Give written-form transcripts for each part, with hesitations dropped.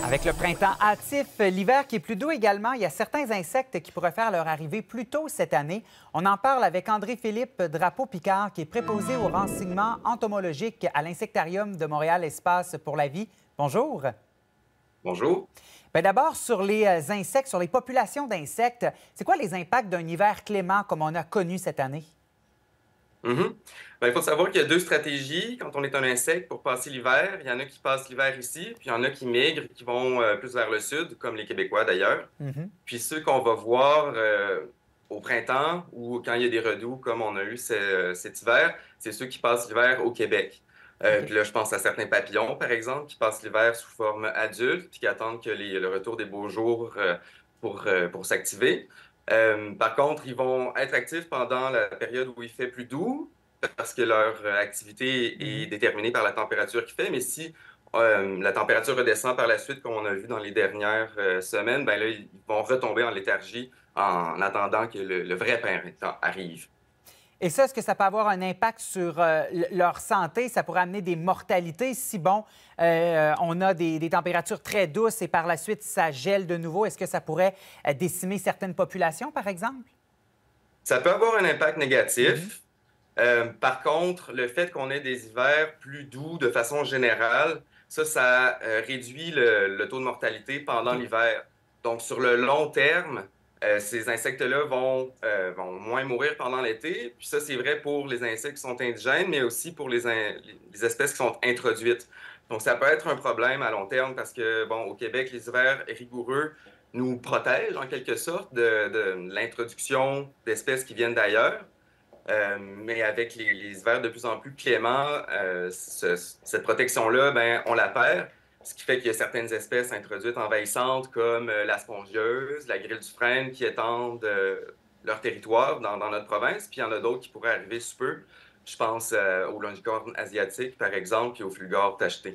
Avec le printemps hâtif, l'hiver qui est plus doux également, il y a certains insectes qui pourraient faire leur arrivée plus tôt cette année. On en parle avec André-Philippe Drapeau-Picard, qui est préposé au renseignement entomologique à l'Insectarium de Montréal Espace pour la vie. Bonjour. Bonjour. Bien, d'abord, sur les insectes, sur les populations d'insectes, c'est quoi les impacts d'un hiver clément comme on a connu cette année? Mhm. Il faut savoir qu'il y a deux stratégies quand on est un insecte pour passer l'hiver. Il y en a qui passent l'hiver ici, puis il y en a qui migrent, qui vont plus vers le sud, comme les Québécois d'ailleurs. Mhm. Puis ceux qu'on va voir au printemps ou quand il y a des redoux, comme on a eu cet hiver, c'est ceux qui passent l'hiver au Québec. OK. Puis là, je pense à certains papillons, par exemple, qui passent l'hiver sous forme adulte, puis qui attendent que le retour des beaux jours pour s'activer. Par contre, ils vont être actifs pendant la période où il fait plus doux, parce que leur activité est Mhm. déterminée par la température qu'il fait. Mais si la température redescend par la suite, comme on a vu dans les dernières semaines, ben là, ils vont retomber en léthargie en attendant que le vrai printemps arrive. Et ça, est-ce que ça peut avoir un impact sur leur santé? Ça pourrait amener des mortalités si, bon, on a des températures très douces et par la suite, ça gèle de nouveau. Est-ce que ça pourrait décimer certaines populations, par exemple? Ça peut avoir un impact Mhm. négatif. Par contre, le fait qu'on ait des hivers plus doux de façon générale, ça réduit le taux de mortalité pendant OK. l'hiver. Donc, sur le long terme, ces insectes-là vont moins mourir pendant l'été. Puis ça, c'est vrai pour les insectes qui sont indigènes, mais aussi pour les espèces qui sont introduites. Donc, ça peut être un problème à long terme parce que, bon, au Québec, les hivers rigoureux nous protègent en quelque sorte de l'introduction d'espèces qui viennent d'ailleurs. Mais avec les hivers de plus en plus cléments, cette protection-là, ben, on la perd. Ce qui fait qu'il y a certaines espèces introduites envahissantes comme la spongieuse, la grille du frêne qui étendent leur territoire dans notre province. Puis il y en a d'autres qui pourraient arriver sous peu. Je pense au longicorne asiatique, par exemple, puis au fulgore tacheté.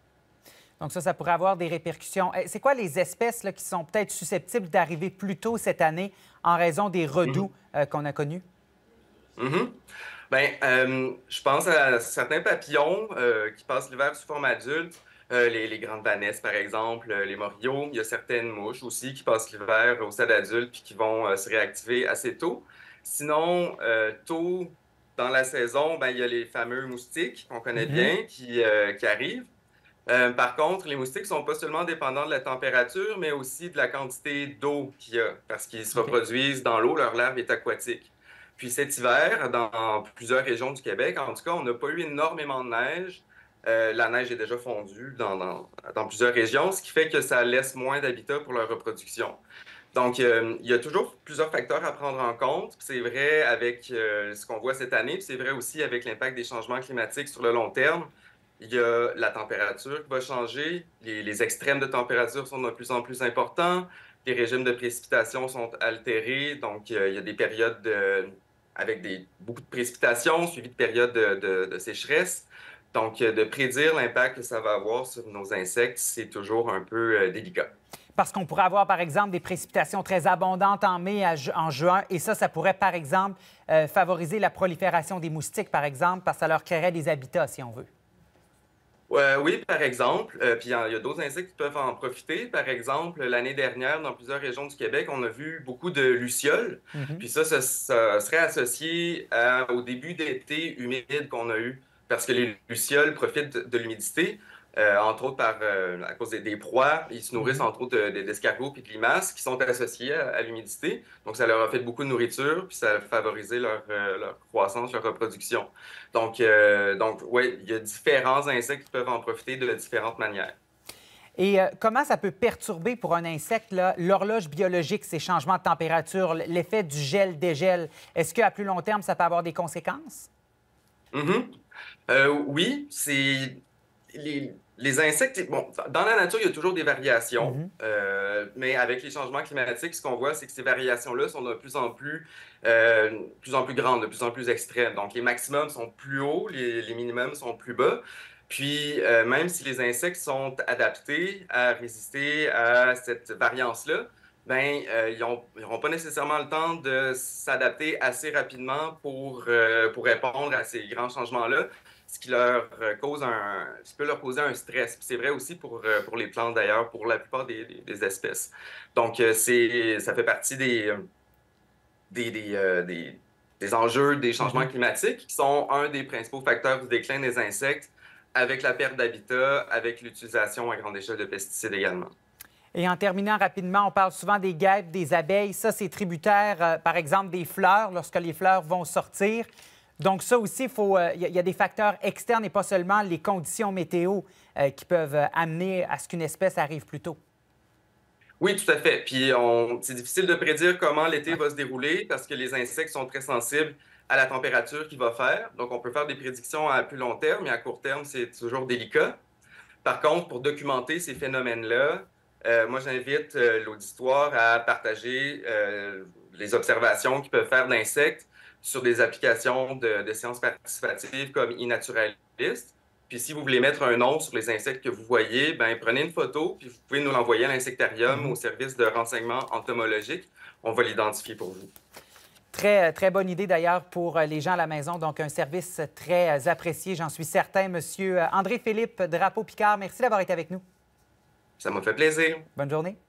Donc ça pourrait avoir des répercussions. C'est quoi les espèces là, qui sont peut-être susceptibles d'arriver plus tôt cette année en raison des redoux Mhm. qu'on a connus? Mhm. Ben, je pense à certains papillons qui passent l'hiver sous forme adulte, les grandes vanesses, par exemple, les moriots. Il y a certaines mouches aussi qui passent l'hiver au stade adulte puis qui vont se réactiver assez tôt. Sinon, tôt dans la saison, ben, il y a les fameux moustiques qu'on connaît Mhm. bien qui arrivent. Par contre, les moustiques sont pas seulement dépendants de la température, mais aussi de la quantité d'eau qu'il y a, parce qu'ils se OK. reproduisent dans l'eau, leur larve est aquatique. Puis cet hiver, dans plusieurs régions du Québec, en tout cas, on n'a pas eu énormément de neige. La neige est déjà fondue dans plusieurs régions, ce qui fait que ça laisse moins d'habitat pour leur reproduction. Donc, il y a toujours plusieurs facteurs à prendre en compte. C'est vrai avec ce qu'on voit cette année, puis c'est vrai aussi avec l'impact des changements climatiques sur le long terme. Il y a la température qui va changer. Les extrêmes de température sont de plus en plus importants. Les régimes de précipitation sont altérés. Donc, il y a des périodes avec beaucoup de précipitations suivies de périodes de sécheresse. Donc, de prédire l'impact que ça va avoir sur nos insectes, c'est toujours un peu délicat. Parce qu'on pourrait avoir, par exemple, des précipitations très abondantes en mai, en juin, et ça pourrait, par exemple, favoriser la prolifération des moustiques, par exemple, parce que ça leur créerait des habitats, si on veut. Oui, par exemple. Puis il y a d'autres insectes qui peuvent en profiter. Par exemple, l'année dernière, dans plusieurs régions du Québec, on a vu beaucoup de lucioles. Mhm. Puis ça serait associé au début d'été humide qu'on a eu. Parce que les lucioles profitent de l'humidité, entre autres à cause des proies. Ils se nourrissent Mhm. entre autres d'escargots puis de limaces qui sont associés à l'humidité. Donc ça leur a fait beaucoup de nourriture, puis ça a favorisé leur croissance, leur reproduction. Donc oui, il y a différents insectes qui peuvent en profiter de différentes manières. Et comment ça peut perturber pour un insecte là, l'horloge biologique, ces changements de température, l'effet du gel-dégel? Est-ce qu'à plus long terme, ça peut avoir des conséquences? Mhm. Oui, c'est les insectes. Bon, dans la nature, il y a toujours des variations, Mhm. mais avec les changements climatiques, ce qu'on voit, c'est que ces variations-là sont de plus en plus grandes, de plus en plus extrêmes. Donc, les maximums sont plus hauts, les minimums sont plus bas. Puis, même si les insectes sont adaptés à résister à cette variance-là, ben, ils n'auront pas nécessairement le temps de s'adapter assez rapidement pour répondre à ces grands changements-là. ce qui leur cause ce qui peut leur causer un stress. C'est vrai aussi pour les plantes d'ailleurs, pour la plupart des espèces. Donc, ça fait partie des, des, euh, des, des enjeux des changements Mhm. climatiques qui sont un des principaux facteurs du déclin des insectes avec la perte d'habitat, avec l'utilisation à grande échelle de pesticides également. Et en terminant rapidement, on parle souvent des guêpes, des abeilles. Ça, c'est tributaire, par exemple, des fleurs, lorsque les fleurs vont sortir. Donc ça aussi, il y a des facteurs externes et pas seulement les conditions météo qui peuvent amener à ce qu'une espèce arrive plus tôt. Oui, tout à fait. Puis c'est difficile de prédire comment l'été Ouais. va se dérouler parce que les insectes sont très sensibles à la température qu'il va faire. Donc, on peut faire des prédictions à plus long terme, mais à court terme, c'est toujours délicat. Par contre, pour documenter ces phénomènes-là, moi, j'invite l'auditoire à partager les observations qu'ils peuvent faire d'insectes sur des applications de sciences participatives comme iNaturalist. Puis si vous voulez mettre un nom sur les insectes que vous voyez, ben, prenez une photo, puis vous pouvez nous l'envoyer à l'insectarium, au Mhm. service de renseignement entomologique. On va l'identifier pour vous. Très bonne idée d'ailleurs pour les gens à la maison. Donc, un service très apprécié, j'en suis certain. Monsieur André-Philippe Drapeau-Picard, merci d'avoir été avec nous. Ça m'a fait plaisir. Bonne journée.